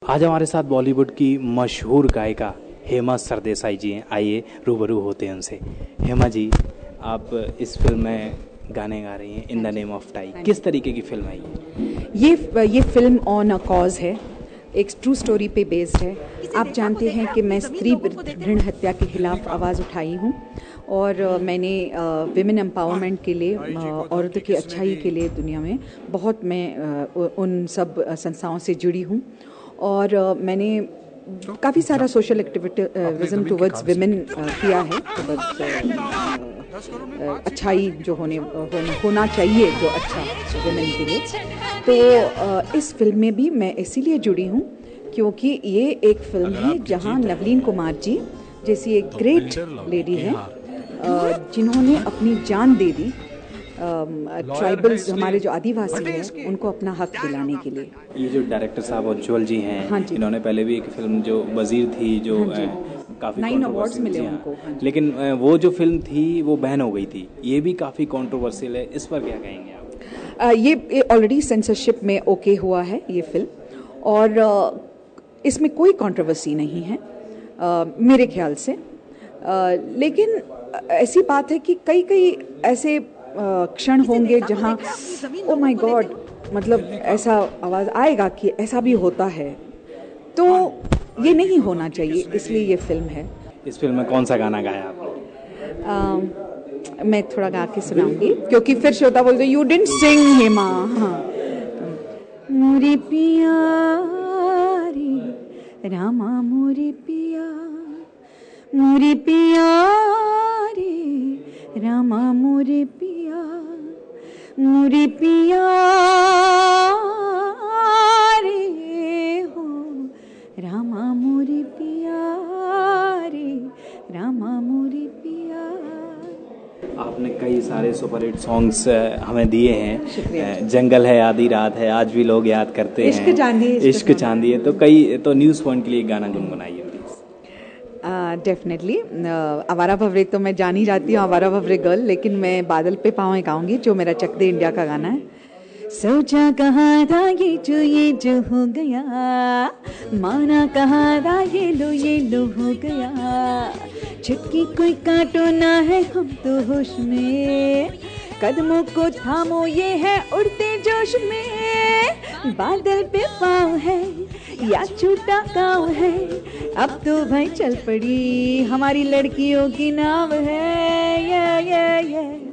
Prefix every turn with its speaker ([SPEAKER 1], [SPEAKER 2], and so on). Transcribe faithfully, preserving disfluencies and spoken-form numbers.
[SPEAKER 1] आज हमारे साथ बॉलीवुड की मशहूर गायिका हेमा सरदेसाई जी हैं। आइए रूबरू होते हैं उनसे। हेमा जी, आप इस फिल्म में गाने गा रही हैं, in the name of tie. किस तरीके की फिल्म है ये?
[SPEAKER 2] ये ये फिल्म ऑन अ कॉज है, एक ट्रू स्टोरी पे बेस्ड है। आप जानते हैं कि मैं स्त्री भ्रूण हत्या के खिलाफ आवाज़ उठाई हूँ और मैंने विमेन एम्पावरमेंट के लिए, औरतों की अच्छाई के लिए दुनिया में बहुत मैं उन सब संस्थाओं से जुड़ी हूँ और मैंने काफ़ी सारा सोशल एक्टिविज्म टुवर्ड्स विमेन किया है, टुवर्ड्स अच्छाई जो होने होना चाहिए, जो अच्छा विमेन के लिए। तो इस फिल्म में भी मैं इसीलिए जुड़ी हूँ क्योंकि ये एक फिल्म है जहाँ नवलीन कुमार जी जैसी एक ग्रेट लेडी है जिन्होंने अपनी जान दे दी ट्राइबल्स, हमारे जो आदिवासी हैं, उनको अपना हक दिलाने के लिए।
[SPEAKER 1] ये जो डायरेक्टर साहब उज्ज्वल जी हैं,
[SPEAKER 2] हाँ जी,
[SPEAKER 1] इन्होंने पहले भी एक फिल्म जो वजीर थी जो हाँ काफी
[SPEAKER 2] नाइन अवार्ड्स मिले उनको, हाँ,
[SPEAKER 1] लेकिन वो जो फिल्म थी वो बैन हो गई थी। ये भी काफी कंट्रोवर्शियल है, इस पर क्या कहेंगे आप?
[SPEAKER 2] आ, ये ऑलरेडी सेंसरशिप में ओके हुआ है ये फिल्म और आ, इसमें कोई कंट्रोवर्सी नहीं है आ, मेरे ख्याल से। आ, लेकिन ऐसी बात है कि कई कई ऐसे क्षण होंगे जहाँ ओ माय गॉड, मतलब ऐसा आवाज़ आएगा कि ऐसा भी होता है, तो ये नहीं होना चाहिए, इसलिए ये फिल्म है।
[SPEAKER 1] इस फिल्म में कौन सा गाना गाया आपने?
[SPEAKER 2] मैं थोड़ा गा के सुनाऊंगी क्योंकि फिर श्रोता बोलते यू डिडंट सिंग हेमा। हाँ, मोरे पियारी रामा, मोरे पिया, मोरे पियारी रामा, मोरे पिया, मोरे पिया रे हो रामा, मोरे पिया रे रामा, मोरे पिया।
[SPEAKER 1] आपने कई सारे सुपरहिट सॉन्ग्स हमें दिए हैं। जंगल है, आधी रात है, आज भी लोग याद करते हैं,
[SPEAKER 2] इश्क चांदी,
[SPEAKER 1] इश्क चांदी है। तो कई तो न्यूज़ पॉइंट के लिए गाना गुनगुनाइए प्लीज।
[SPEAKER 2] डेफिनेटली uh, आवारा भवरे तो मैं जानी जाती हूँ, आवारा भवरे गर्ल, लेकिन मैं बादल पे पाँव गाऊंगी जो मेरा चक दे इंडिया का गाना है। सोचा कहा था ये जो ये जो हो गया, माना कहा था ये लो ये लो हो गया, चुटकी कोई काटो ना है हम तो होश में, कदमों को थामो ये है उड़ते जोश में, बादल पे पाँव है या छूटा गाँव है, अब तो भाई चल पड़ी हमारी लड़कियों की नाव है। ये ये ये